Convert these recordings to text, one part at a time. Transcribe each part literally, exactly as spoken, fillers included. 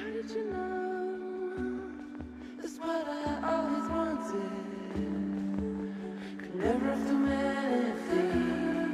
did you know? That's what I always wanted. Could never have do anything.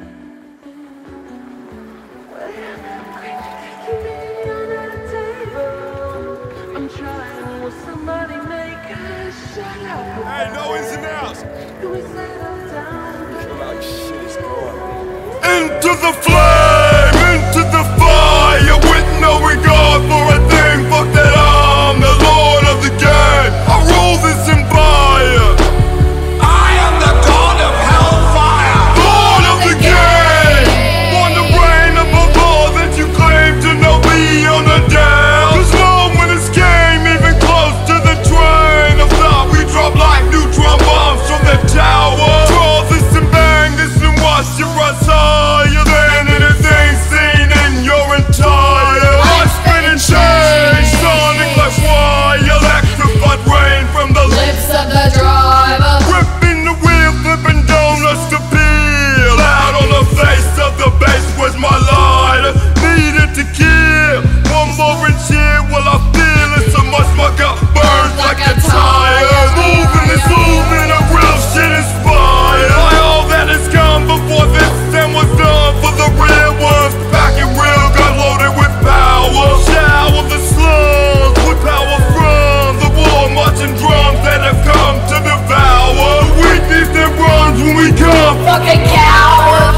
Well, you're taking me under the table. I'm trying, will somebody make us shut up? Hey, no ins and outs. Do we settle down? Feel like shit is going. Into the flame, into the fire, with no regard for a thing. Fuck that, I'm the lord of the game. I rule this empire. I am the god of hellfire, lord of the game. Born to reign above all that you claim to know beyond a doubt. Cause no one escaped even close to the train of thought. We drop like neutron bombs from the tower. Draw this and bang this and watch you rise higher than anything seen in your entire life. Spinning chains, sonic like wire, electrified rain from the Lips of the driver. gripping the wheel, flipping donuts to peel. Out on the face of the base was my lighter, needed to kill. One more inch here, well I feel it so much my gut burns like a tire. Moving is moving, a real shit inspired by all that has come before this time was done. For the real ones, packing real gun loaded with power. Shower the slugs with power from the war, marching drums that have come to devour. The weakness that runs when we come. Fucking coward.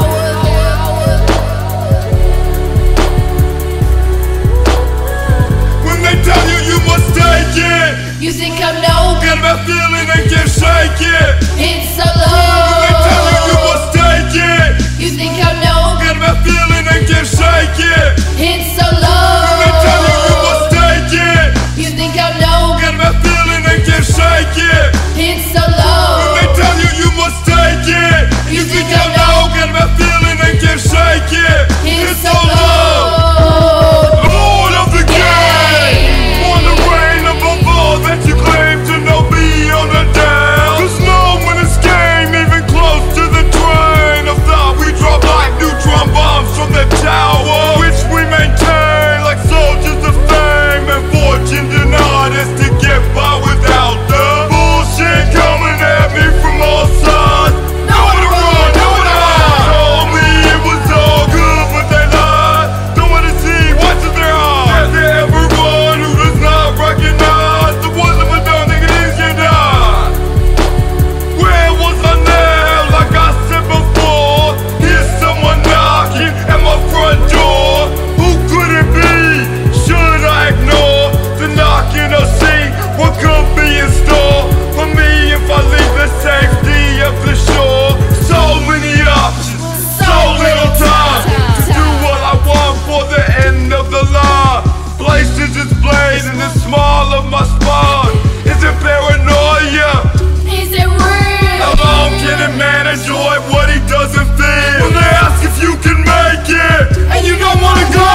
When they tell you you must take it, You think I'm no get about feeling and get shake it. It's so When they tell you you low. must take it, You think I'm no get about feeling and get shake it. It's so When they tell you you low. must take it, You think I'm no get about feeling and get shake it. It's so When they low. tell you you must take it, you think I know, get about feeling and get shake it. It's It's so so low. low. Lord of the game, born to reign above all that you claim to know beyond a doubt. Cause no one escaped even close to the train of thought. We drop like neutron bombs from the tower, which we maintain like soldiers of fame. And fortune denied us to get by without the bullshit coming at me from all sides. Nowhere to run, nowhere to hide. Told me it was all good, but they lied. Don't wanna see what's in their eyes. Is there everyone who does not recognize the ones that were done, think it is you die? Where was I now? Like I said before, here's someone knocking at my front door. Who could it be? Should I ignore the knocking or see what could be in store for me if I leave the safety of the shore? So many options, so little time to do what I want for the end of the line. Places is blazing the small of my spine. Is it paranoia? Is it real? How long can a man enjoy what he doesn't feel? When they ask if you can make it and you don't wanna go.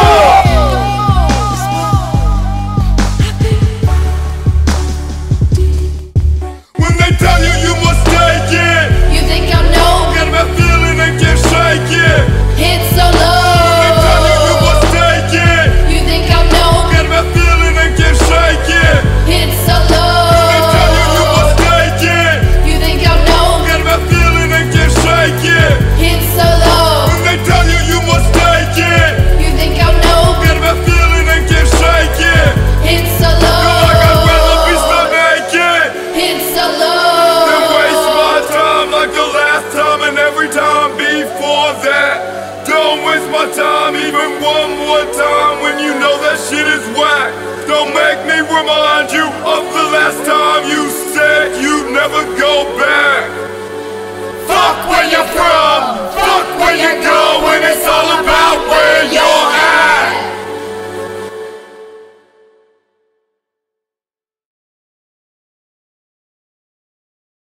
When they tell you you must take it, You think I'm no get about feeling and get shake it. It's so When they tell you you low. must take it, You think I'm no get about feeling and get shake it. It's so When they tell you you low. must take it, You think I'm no get about feeling and get shake it. It's so low. When they tell you you must take it, You think I'm no get about feeling and get shake it. It's so Feel like I'd rather be low. stuck naked It's so than waste low. my time like the last time and every time before that. Don't waste my time even one more time when you know that shit is whack. Don't make me remind you of the last time you said you'd never go back. Fuck where you're from, fuck where you're going, it's all